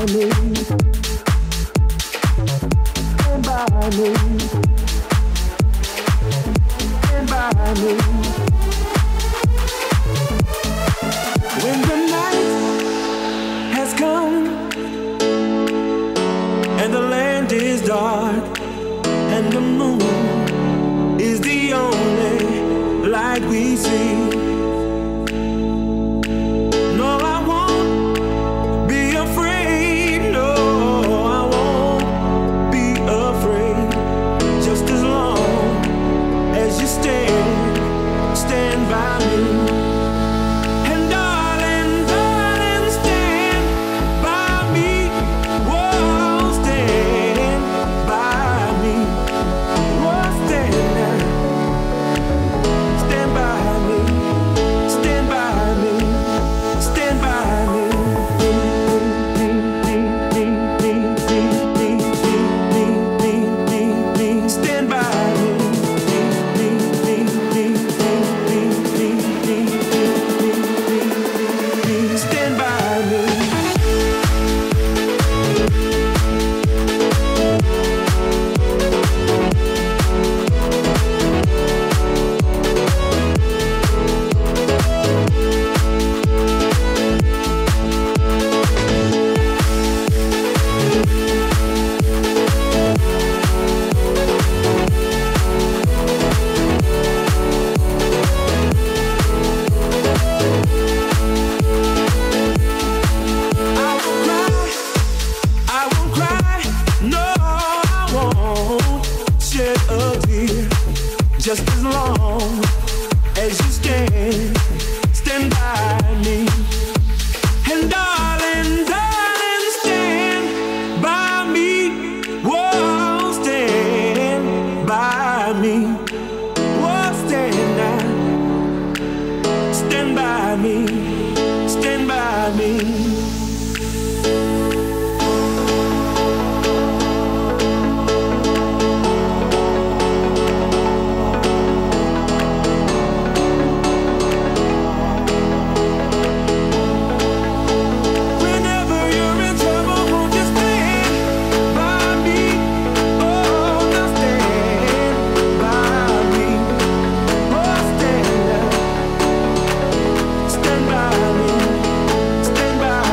Stand by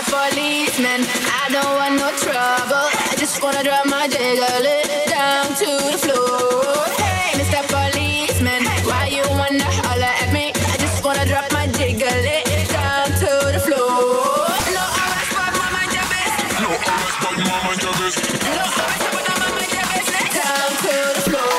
policeman. I don't want no trouble. I just wanna drop my jiggle it down to the floor. Hey, Mr. Policeman, why you wanna holler at me? I just wanna drop my jiggle it down to the floor. No arrest, but my mind your business. No arrest, but my mind your business. No arrest, but my mind your business. Down to the floor.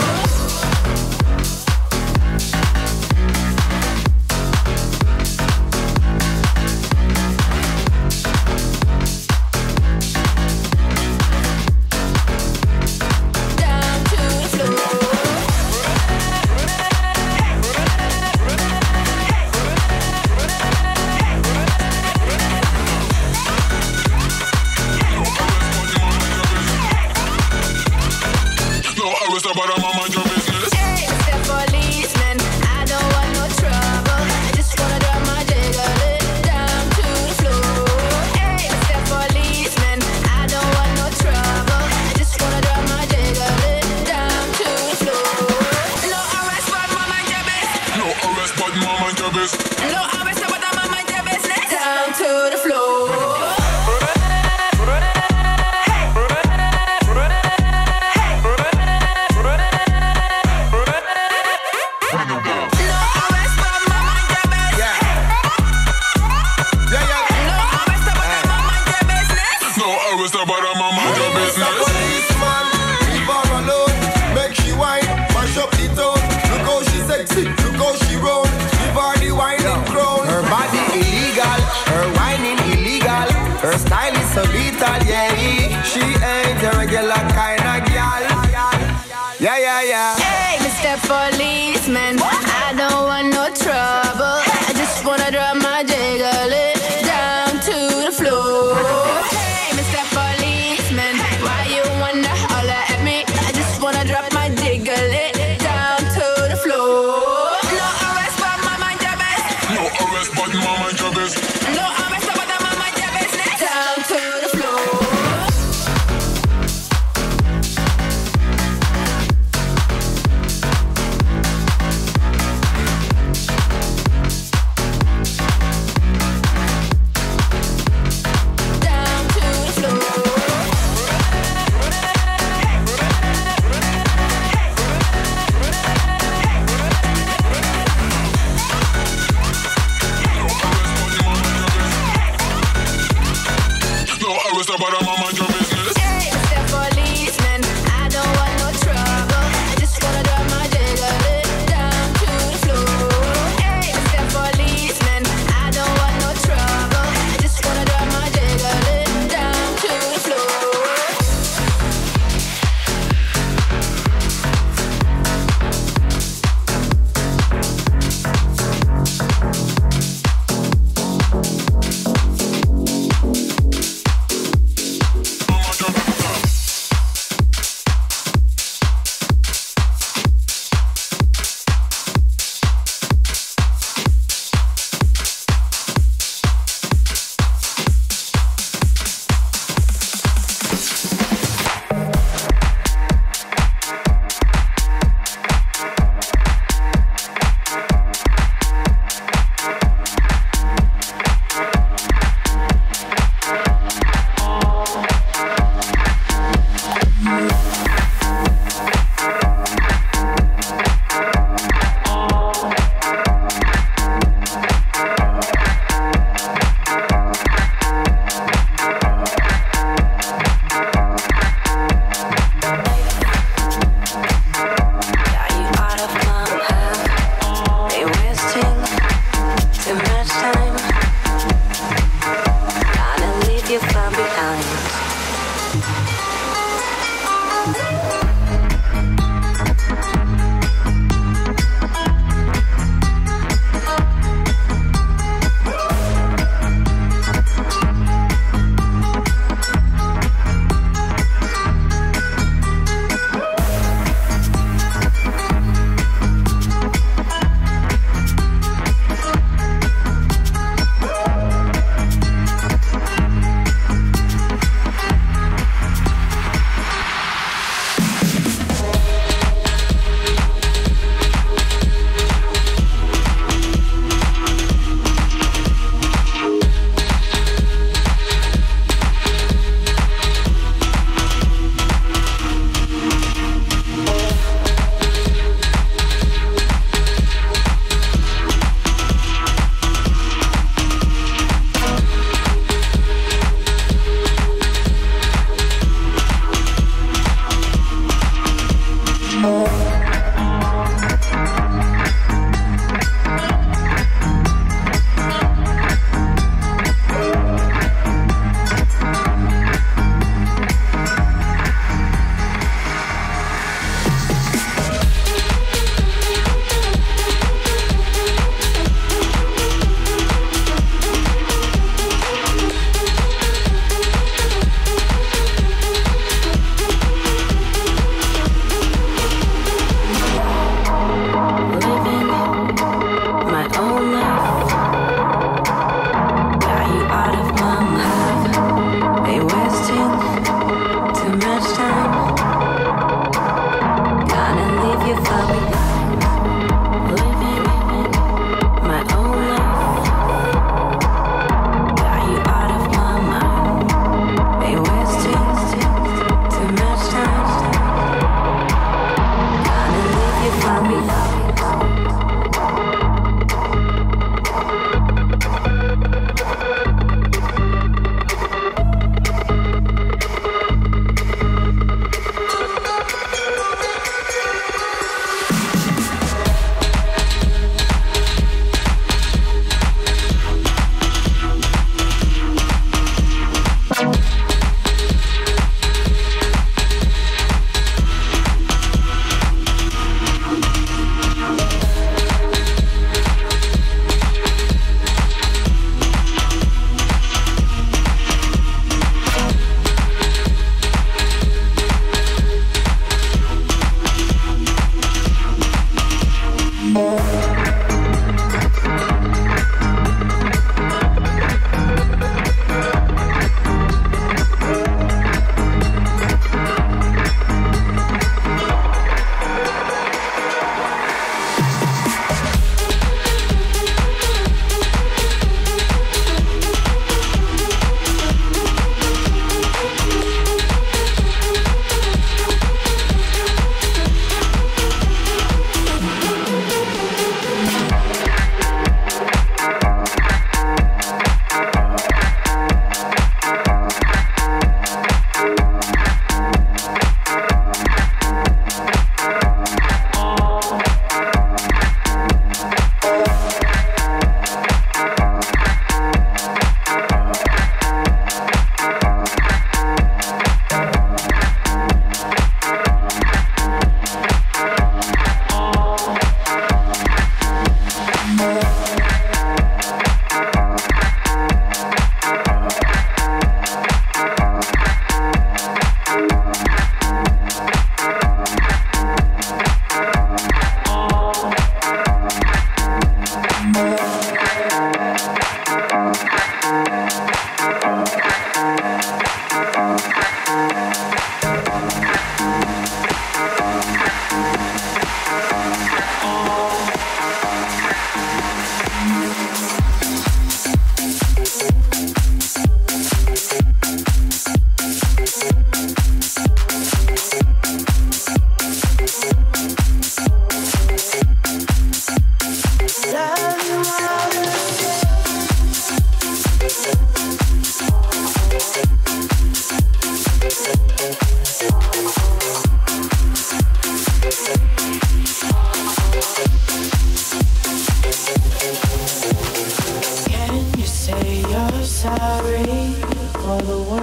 But I'm on my job business. Hey, Mr. Policeman, I don't want no trouble. I just wanna drop my jiggle it down to the floor. Hey, Mr. Policeman, I don't want no trouble. I just wanna drop my jiggle it down to the floor. No arrest, but my mind your business. No arrest, but my mind your business. No arrest, but my mind your business. Down to the floor. Look how she roll, give her the whining crown. Her body illegal, her whining illegal. Her style is so lethal, yeah. She ain't a regular kind of girl. Yeah, yeah, yeah. Hey, Mr. Policeman, I don't want no trouble. I just wanna drop my jiggle it down to the floor. Hey, Mr. Policeman, why you wanna holler at me? I just wanna drop my jiggle it down to the floor. No arrest, but my mind your business. No arrest, but my mind your business. No arrest, but my mind your business. Down to the floor. But I'm on my job business. Hey, Mr. Policeman, I don't want no trouble. I just wanna drop my jiggle it down to the floor. Hey, Mr. Policeman, I don't want no trouble. I just wanna drop my jiggle it down to the floor.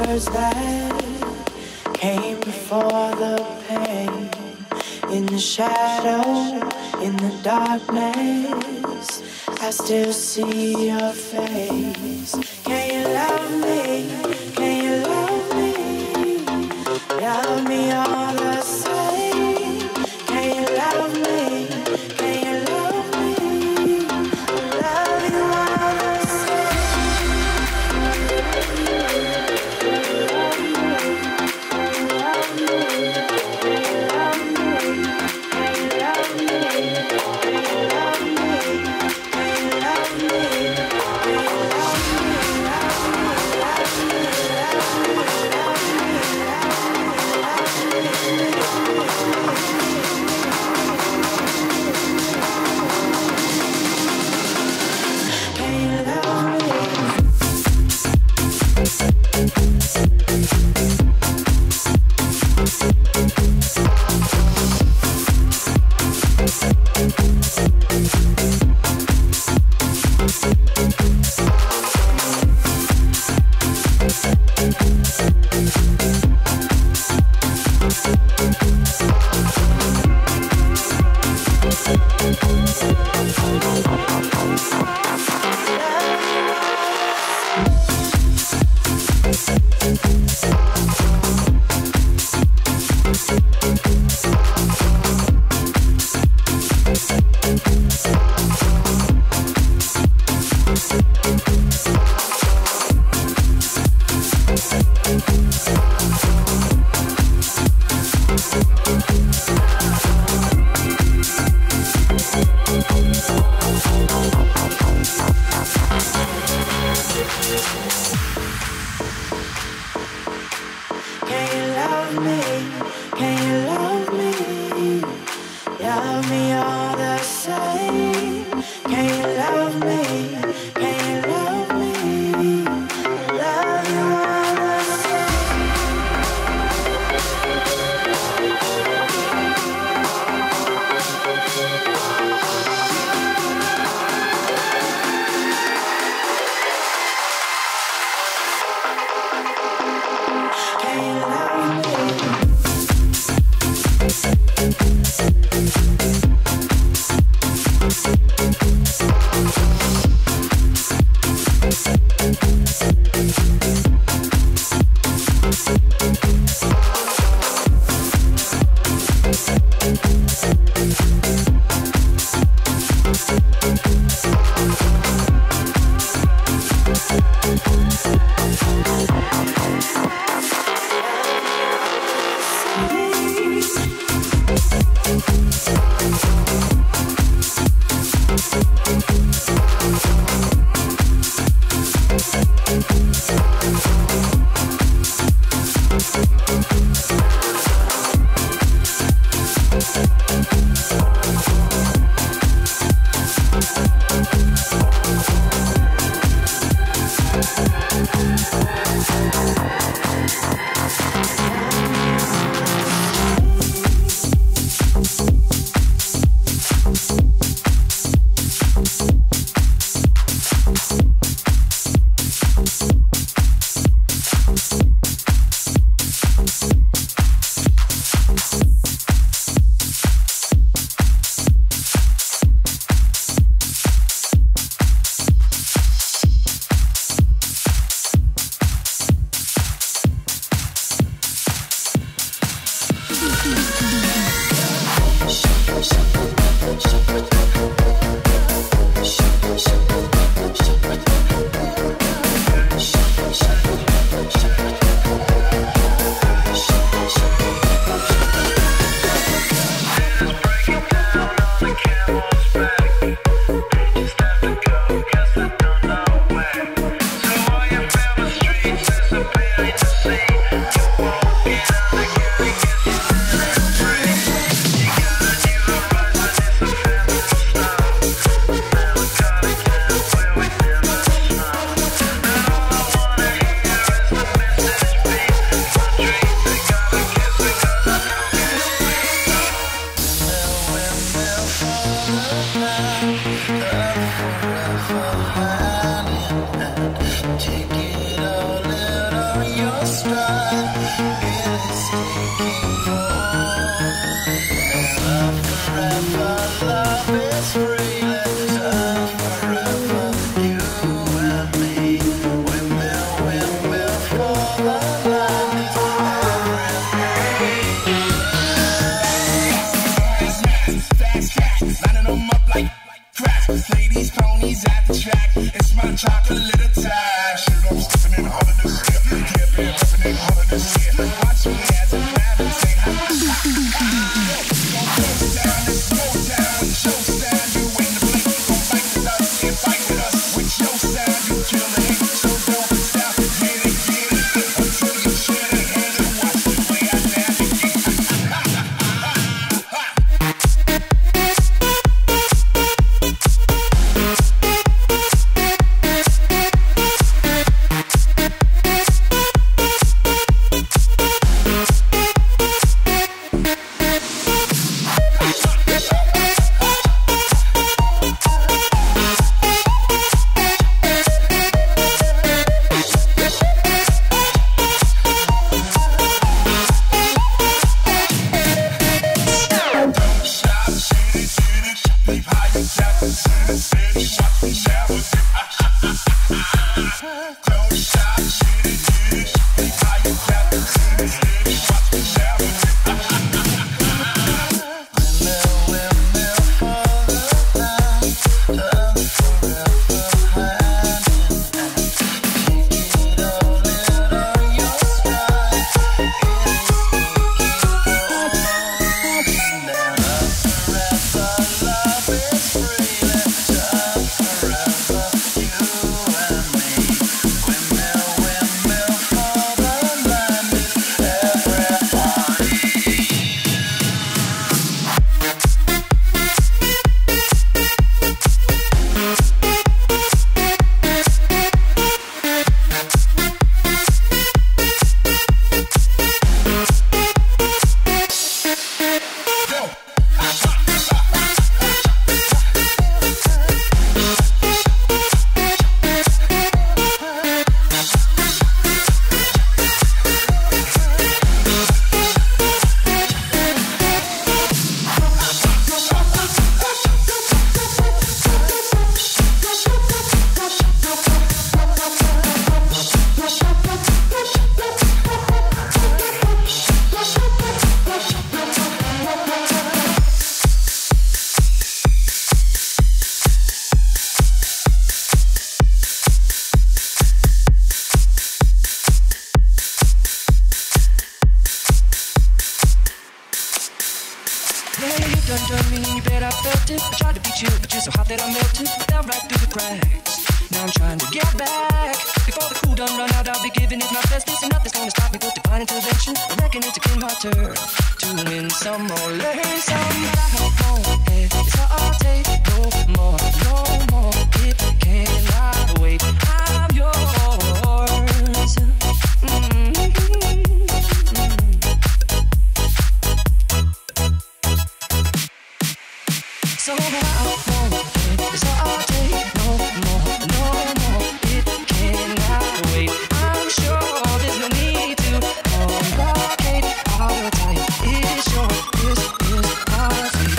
words that came before the pain. In the shadow, in the darkness, I still see your face. Can you love me? Can you love me? Love me all the same. Can you love me? Can you love me? Love you all the It's your, this is our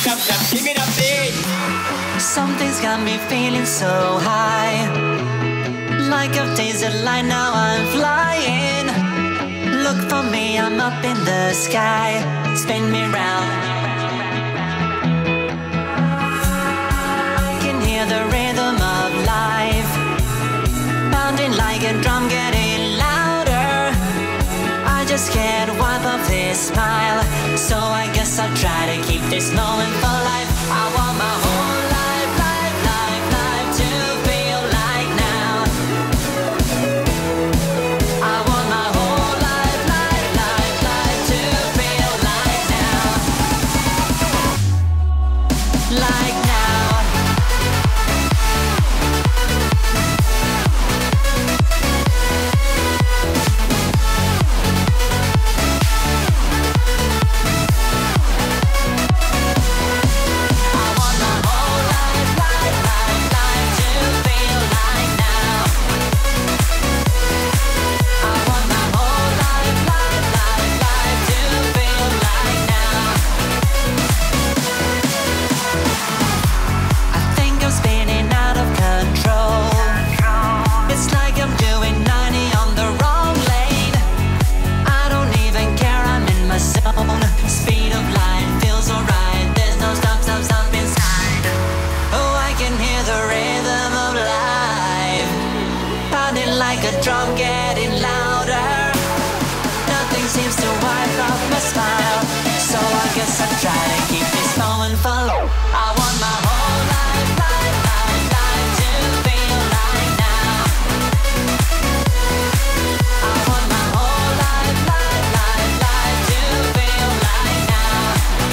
give me that beat. Something's got me feeling so high. Like a desert light, now I'm flying. Look for me, I'm up in the sky. Spin me round. I can hear the rhythm of life, pounding like a drum, getting louder. I just can't wipe off this smile, so I guess I'll try to keep this moment for life. I want my whole life, life, life, life to feel like now. I want my whole life, life, life, life to feel like now. Like now. Speed of light feels alright. There's no stop, stop, stop inside. Oh, I can hear the rhythm of life, pounding like a drum, getting louder. Nothing seems to wipe off my smile, so I guess I'll try to keep this moment for long. I want my whole life, life, life, life to feel like now. I want my whole life, life, life, life to feel like now.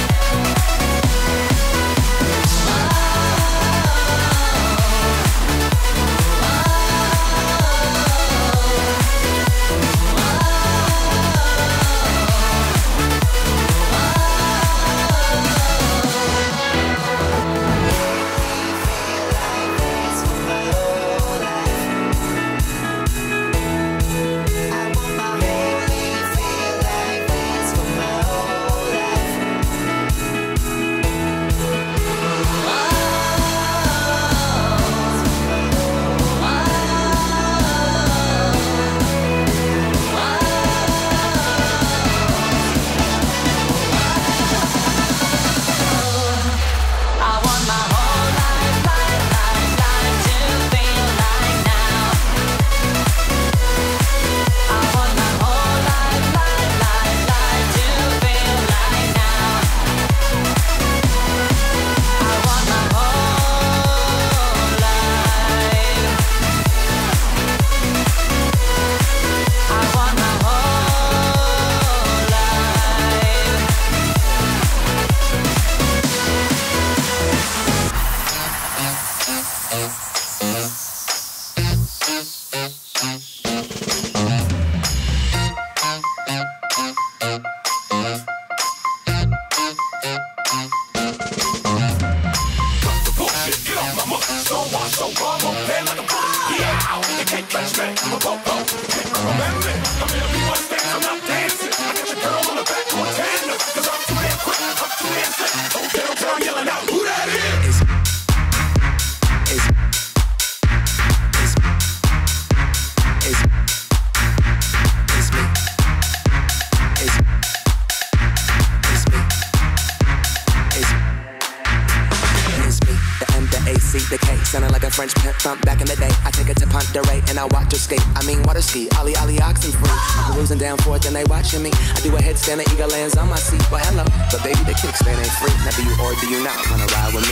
The K, sounding like a French pimp from back in the day. I take it to Ponderay and I watch her skate. I mean water ski, ollie ollie oxen free. I'm cruising down forth and they watching me. I do a headstand and eagle lands on my seat. Well hello, but baby the kickstand ain't free. Now do you or do you not wanna ride with me?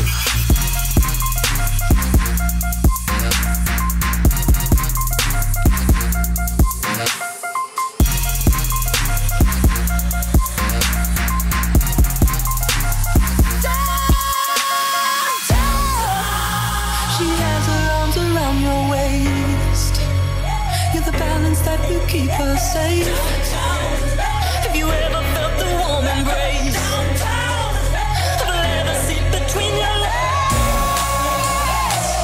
That you keep her safe. Have you ever felt the warm embrace of a leather seat between your legs?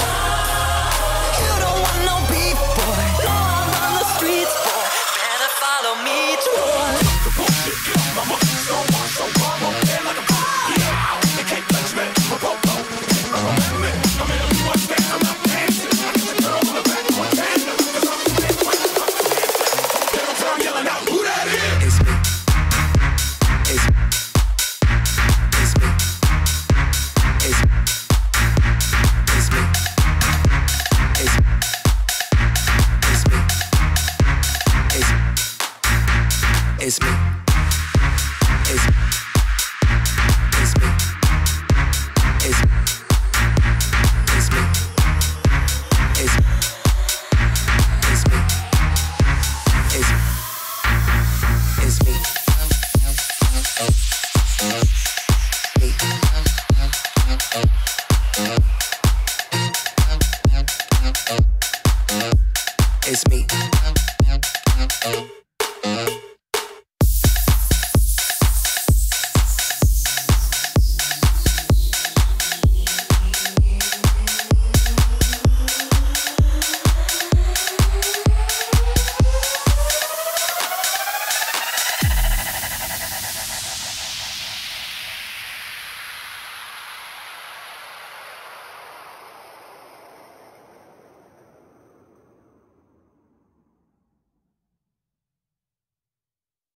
You don't want no beef, boy. Go out on the streets, boy. Better find It's me. It's me. It's me. It's me. It's me. It's me. It's me. It's me.